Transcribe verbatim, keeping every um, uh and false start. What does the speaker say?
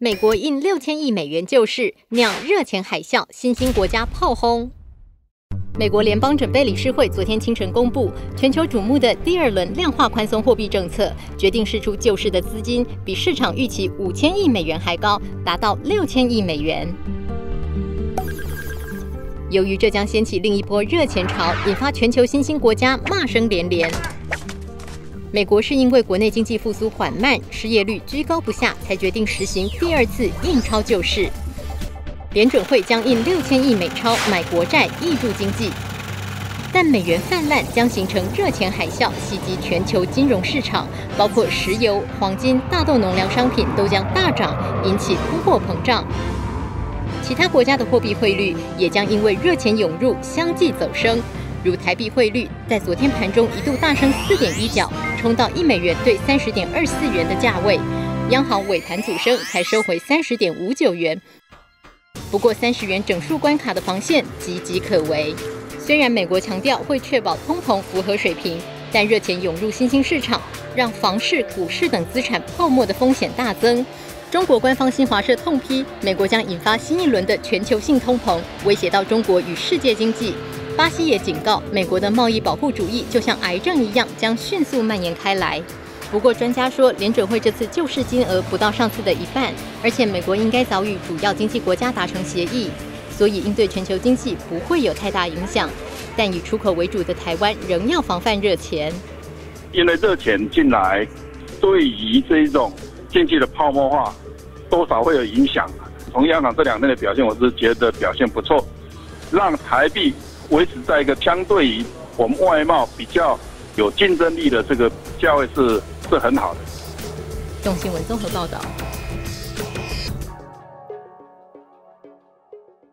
美国印六千亿美元救市，酿热钱海啸，新兴国家炮轰。美国联邦准备理事会昨天清晨公布，全球瞩目的第二轮量化宽松货币政策，决定释出救市的资金比市场预期五千亿美元还高，达到六千亿美元。由于这将掀起另一波热钱潮，引发全球新兴国家骂声连连。美国是因为国内经济复苏缓慢，失业率居高不下，才决定实行第二次印钞救市。联准会将印六千亿美钞买国债，挹注经济。但美元泛滥将形成热钱海啸，袭击全球金融市场，包括石油、黄金、大豆、农粮商品都将大涨，引起通货膨胀。其他国家的货币汇率也将因为热钱涌入相继走升。如台币汇率在昨天盘中一度大升四点一角，冲到一美元兑三十点二四元的价位。央行尾盘阻升，才收回三十点五九元。不过三十元整数关卡的防线岌岌可危。虽然美国强调会确保通膨符合水平，但热钱涌入新兴市场，让房市、股市等资产泡沫的风险大增。中国官方新华社痛批，美国将引发新一轮的全球性通膨，威胁到中国与世界经济。巴西也警告，美国的贸易保护主义就像癌症一样，将迅速蔓延开来。不过，专家说，联准会这次救市金额不到上次的一半，而且美国应该早与主要经济国家达成协议，所以应对全球经济不会有太大影响。但以出口为主的台湾仍要防范热钱， 因为热钱进来，对于这种经济的泡沫化，多少会有影响。从央行这两天的表现，我是觉得表现不错，让台币维持在一个相对于我们外贸比较有竞争力的这个价位是是很好的。 动新闻综合报道。